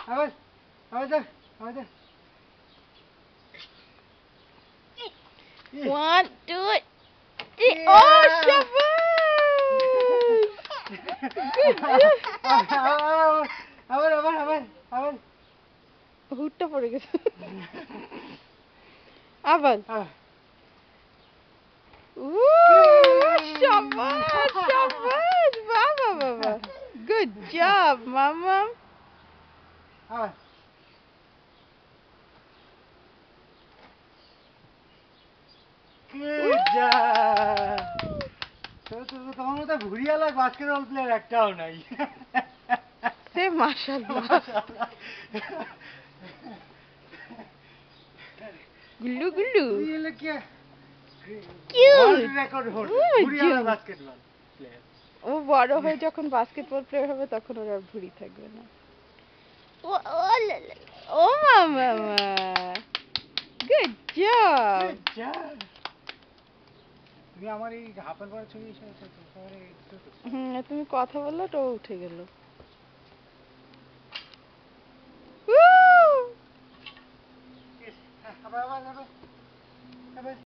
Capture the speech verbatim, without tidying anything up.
আবার আবার যা আবার যা One, two, three. Oh, shabash! Good job. আবার আবার আবার আবার হুটটা পড়ে গেছে। আবার। Ooh, shabash, shabash. Baba, baba. Good job, mama. আবার Good job. তো তো তোমার মতো ভুড়িয়ালা বাস্কেটবল প্লেয়ার একটাও নাই। সে মাশাআল্লাহ। গুল্লু গুল্লু। ये लोग क्या? Cute. World record holder Oh, ভুড়িয়ালা June. Basketball player. ও বড় হয়ে যখন বাস্কেটবল প্লেয়ার হবে তখন ওর আর ভুঁড়ি থাকবে না। ও ও লা লা। ও মামা। Good job. Good job. তুমি আমার এই হাফের পরে ছবি এসে তারপরে একটু হুম তুমি কথা বললে তো ও উঠে গেল। আবার আবার